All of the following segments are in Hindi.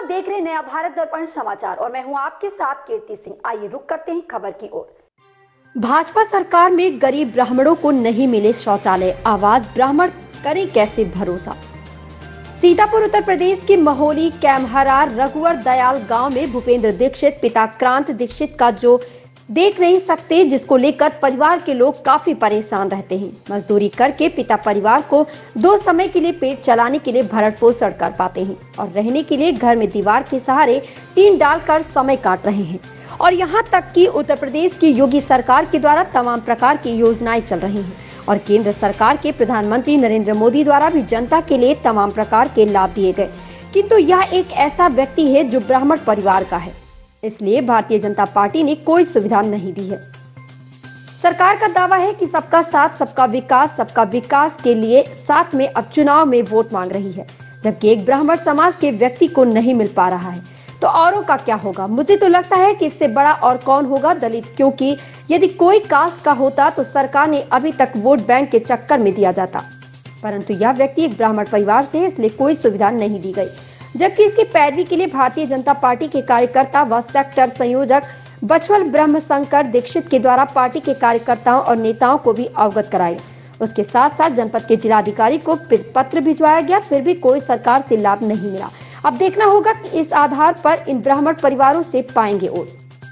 देख रहे हैं नया भारत दर्पण समाचार और मैं हूं आपके साथ कीर्ति सिंह। आइए रुक करते हैं खबर की ओर। भाजपा सरकार में गरीब ब्राह्मणों को नहीं मिले शौचालय, आवाज ब्राह्मण करें कैसे भरोसा। सीतापुर उत्तर प्रदेश के महोली कैमहरा रघुवर दयाल गांव में भूपेंद्र दीक्षित पिता क्रांत दीक्षित का जो देख नहीं सकते, जिसको लेकर परिवार के लोग काफी परेशान रहते हैं। मजदूरी करके पिता परिवार को 2 समय के लिए पेट चलाने के लिए भरण पोषण कर पाते हैं और रहने के लिए घर में दीवार के सहारे टीन डालकर समय काट रहे हैं। और यहाँ तक कि उत्तर प्रदेश की योगी सरकार के द्वारा तमाम प्रकार की योजनाएं चल रही हैं और केंद्र सरकार के प्रधानमंत्री नरेंद्र मोदी द्वारा भी जनता के लिए तमाम प्रकार के लाभ दिए गए, किंतु यह एक ऐसा व्यक्ति है जो ब्राह्मण परिवार का है, इसलिए भारतीय जनता पार्टी ने कोई सुविधा नहीं दी है। सरकार का दावा है कि सबका साथ सबका विकास के लिए साथ में अब चुनाव में वोट मांग रही है, जबकि एक ब्राह्मण समाज के व्यक्ति को नहीं मिल पा रहा है तो औरों का क्या होगा। मुझे तो लगता है कि इससे बड़ा और कौन होगा दलित, क्योंकि यदि कोई कास्ट का होता तो सरकार ने अभी तक वोट बैंक के चक्कर में दिया जाता, परंतु यह व्यक्ति एक ब्राह्मण परिवार से है, इसलिए कोई सुविधा नहीं दी गई। जबकि इसकी पैरवी के लिए भारतीय जनता पार्टी के कार्यकर्ता व सेक्टर संयोजक बछवल ब्रह्मशंकर दीक्षित के द्वारा पार्टी के कार्यकर्ताओं और नेताओं को भी अवगत कराया। उसके साथ साथ जनपद के जिलाधिकारी को पत्र भिजवाया गया, फिर भी कोई सरकार से लाभ नहीं मिला। अब देखना होगा कि इस आधार पर इन ब्राह्मण परिवारों से पाएंगे वोट।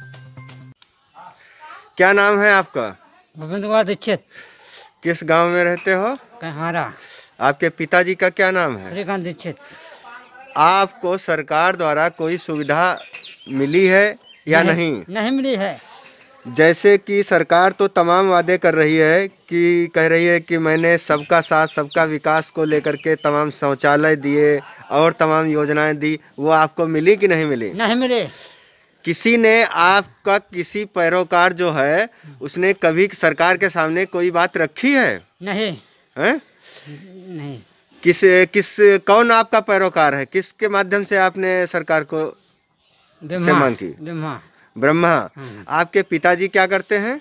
क्या नाम है आपका? भूपेंद्र कुमार दीक्षित। किस गांव में रहते हो? कैमहरा। आपके पिताजी का क्या नाम है? श्रीकांत दीक्षित। आपको सरकार द्वारा कोई सुविधा मिली है या नहीं? नहीं मिली है। जैसे कि सरकार तो तमाम वादे कर रही है कि कह रही है कि मैंने सबका साथ सबका विकास को लेकर के तमाम शौचालय दिए और तमाम योजनाएं दी, वो आपको मिली कि नहीं मिली? नहीं मिली। किसी ने आपका किसी पैरोकार जो है उसने कभी सरकार के सामने कोई बात रखी है? नहीं हैं? नहीं। किस कौन आपका पैरोकार है? किसके माध्यम से आपने सरकार को से मांग की? ब्रह्मा। आपके पिताजी क्या करते हैं?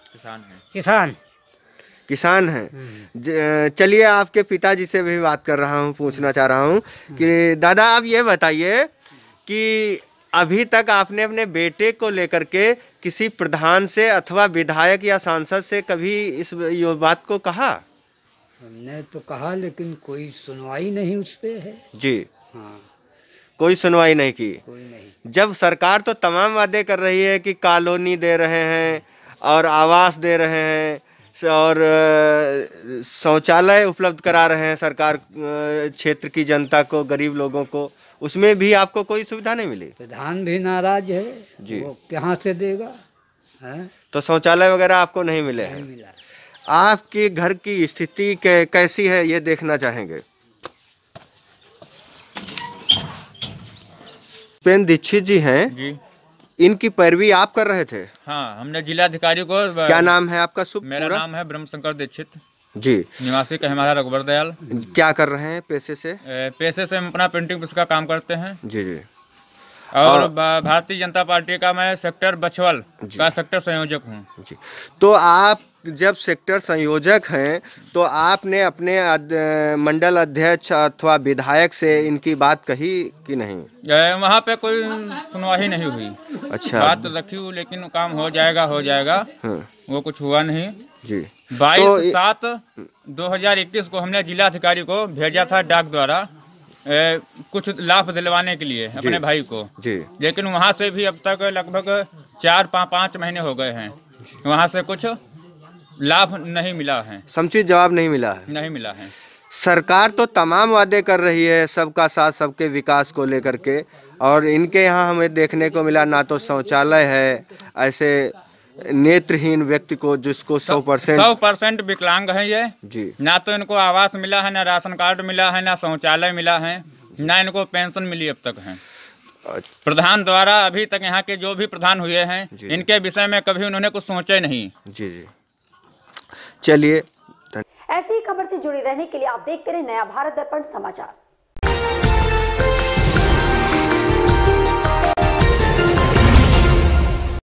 किसान हैं। चलिए आपके पिताजी से भी बात कर रहा हूँ, पूछना चाह रहा हूँ कि दादा आप ये बताइए कि अभी तक आपने अपने बेटे को लेकर के किसी प्रधान से अथवा विधायक या सांसद से कभी इस बात को कहा? हमने तो कहा लेकिन कोई सुनवाई नहीं उस पे है जी। हाँ, कोई सुनवाई नहीं की। कोई नहीं। जब सरकार तो तमाम वादे कर रही है कि कॉलोनी दे रहे हैं और आवास दे रहे हैं और शौचालय उपलब्ध करा रहे हैं सरकार क्षेत्र की जनता को, गरीब लोगों को, उसमें भी आपको कोई सुविधा नहीं मिली? प्रधान भी नाराज है जी। वो कहाँ से देगा है? तो शौचालय वगैरह आपको नहीं मिले हैं? नहीं मिला। आपके घर की स्थिति कैसी है ये देखना चाहेंगे। भूपेंद्र दीक्षित जी हैं जी। इनकी पैरवी आप कर रहे थे? हाँ, हमने जिलाधिकारी को। क्या नाम है आपका? मेरा नाम है ब्रह्मशंकर दीक्षित जी, निवासी कैमहरा रघुवर दयाल। क्या कर रहे हैं पेशे से? पेशे से हम अपना प्रिंटिंग प्रेस का काम करते हैं जी जी। और भारतीय जनता पार्टी का मैं सेक्टर बछवल का सेक्टर संयोजक हूँ जी। तो आप जब सेक्टर संयोजक हैं तो आपने अपने मंडल अध्यक्ष अथवा विधायक से इनकी बात कही कि नहीं? वहाँ पे कोई सुनवाई नहीं हुई। अच्छा। बात रखी हुई लेकिन काम हो जाएगा। वो कुछ हुआ नहीं जी। 22/7/2021 को हमने जिलाधिकारी को भेजा था डाक द्वारा कुछ लाभ दिलवाने के लिए अपने भाई को जी। लेकिन वहाँ से भी अब तक लगभग 4-5 महीने हो गए हैं, वहाँ से कुछ लाभ नहीं मिला है। समुचित जवाब नहीं मिला है? नहीं मिला है। सरकार तो तमाम वादे कर रही है सबका साथ सबके विकास को लेकर के, और इनके यहाँ हमें देखने को मिला ना तो शौचालय है ऐसे नेत्रहीन व्यक्ति को जिसको 100% विकलांग है ये जी। ना तो इनको आवास मिला है, ना राशन कार्ड मिला है, ना शौचालय मिला है, ना इनको पेंशन मिली अब तक है। प्रधान द्वारा अभी तक यहाँ के जो भी प्रधान हुए हैं इनके विषय में कभी उन्होंने कुछ सोचा नहीं। जी जी। चलिए, ऐसी ही खबर से जुड़े रहने के लिए आप देखते रहे नया भारत दर्पण समाचार।